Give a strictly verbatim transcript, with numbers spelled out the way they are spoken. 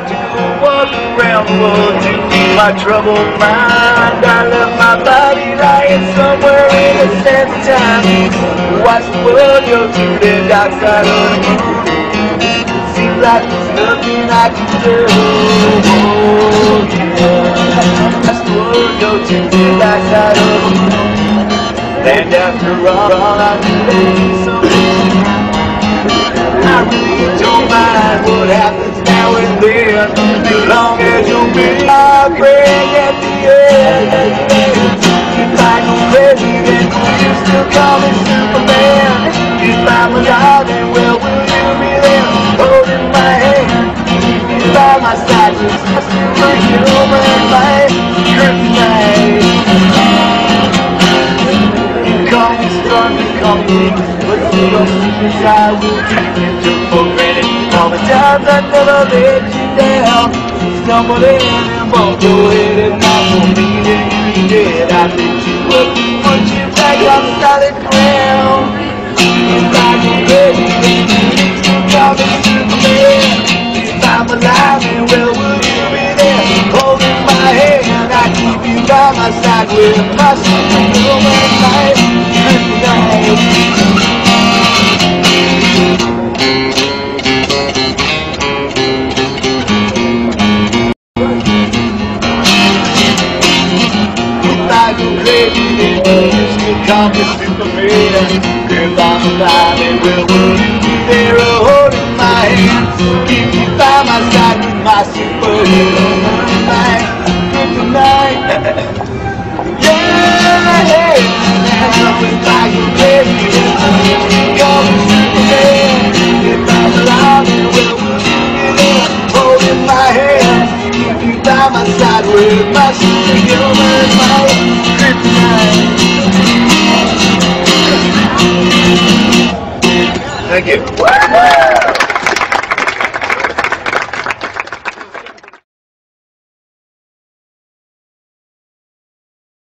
I took a walk around the world to ease my troubled mind. I left my body lying somewhere in the sands of time. Watch the world go to the dark side of the moon. Seems like there's nothing I can do. Oh, yeah. Watch the world go to the dark side of the moon. And after all, all I need is something. I really don't mind what happens now and then, as long as you're me. I pray at the end, if I go crazy, then will you still call me Superman? If I'm alive, then well, will you be there, holding my hand? If by my side, just a superhuman life, kryptonite. You call me strong, you call me weak, but still, I will keep you took for granted. All the times I never let you down, stumbled in and bumped your head, and not for me that you did. I picked you up, put you back on solid ground. If I get ready, then you still call me Superman. If I'm alive, then well, will you be there, holding my hand? I keep you by my side with my superhuman life, kryptonite. Call me Superman. If I'm alive, and well, will you be there holding my hand? Keep me by my side with my superhuman life, kryptonite. Yeah, hey, that's if I get ready. Call me Superman. If I'm alive, and well, will you be there holding my hand? Keep me by my side with my superhuman life, kryptonite. Thank you.